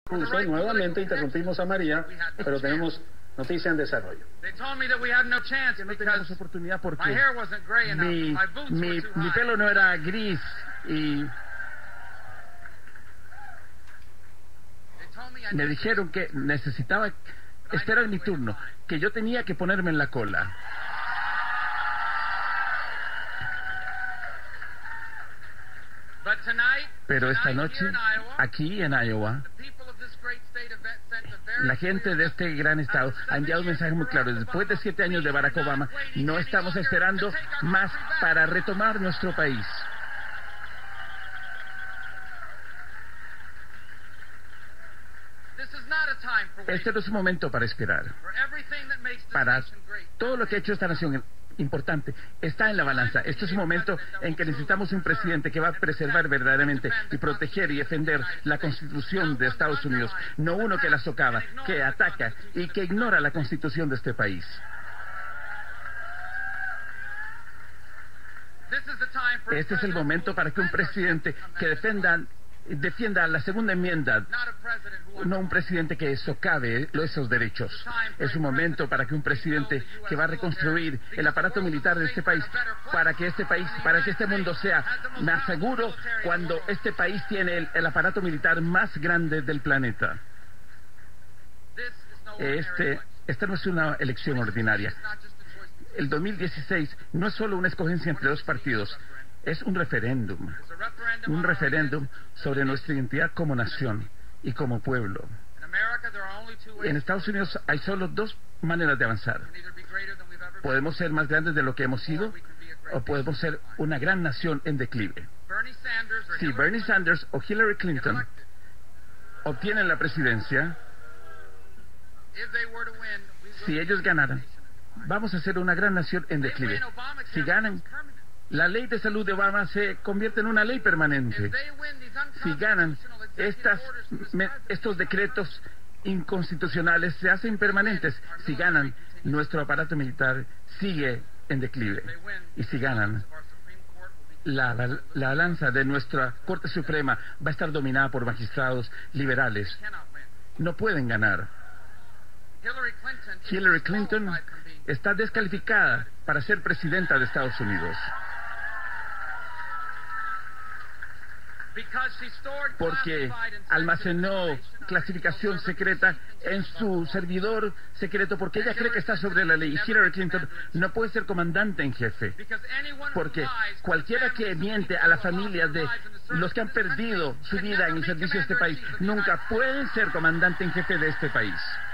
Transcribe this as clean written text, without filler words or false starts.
Nuevamente interrumpimos a María, pero tenemos noticia en desarrollo. Que no teníamos oportunidad porque mi pelo no era gris y me dijeron que necesitaba esperar mi turno, que yo tenía que ponerme en la cola. Pero esta noche, aquí en Iowa, la gente de este gran estado ha enviado un mensaje muy claro. Después de 7 años de Barack Obama, no estamos esperando más para retomar nuestro país. Este no es un momento para esperar. Para todo lo que ha hecho esta nación importante está en la balanza. Este es un momento en que necesitamos un presidente que va a preservar verdaderamente y proteger y defender la Constitución de Estados Unidos, no uno que la socava, que ataca y que ignora la Constitución de este país. Este es el momento para que un presidente que defienda la segunda enmienda, no un presidente que socave esos derechos. Es un momento para que un presidente que va a reconstruir el aparato militar de este país, para que este mundo sea más seguro cuando este país tiene el aparato militar más grande del planeta. Esta no es una elección ordinaria. El 2016 no es solo una escogencia entre dos partidos. Es un referéndum sobre nuestra identidad como nación y como pueblo. En Estados Unidos hay solo 2 maneras de avanzar. Podemos ser más grandes de lo que hemos sido, o podemos ser una gran nación en declive. Si Bernie Sanders o Hillary Clinton obtienen la presidencia, si ellos ganaran, vamos a ser una gran nación en declive. Si ganan, la ley de salud de Obama se convierte en una ley permanente. Si ganan, estos decretos inconstitucionales se hacen permanentes. Si ganan, nuestro aparato militar sigue en declive. Y si ganan, la balanza de nuestra Corte Suprema va a estar dominada por magistrados liberales. No pueden ganar. Hillary Clinton está descalificada para ser presidenta de Estados Unidos. Porque almacenó clasificación secreta en su servidor secreto, porque ella cree que está sobre la ley. Y Hillary Clinton no puede ser comandante en jefe, porque cualquiera que miente a la familia de los que han perdido su vida en el servicio de este país nunca puede ser comandante en jefe de este país.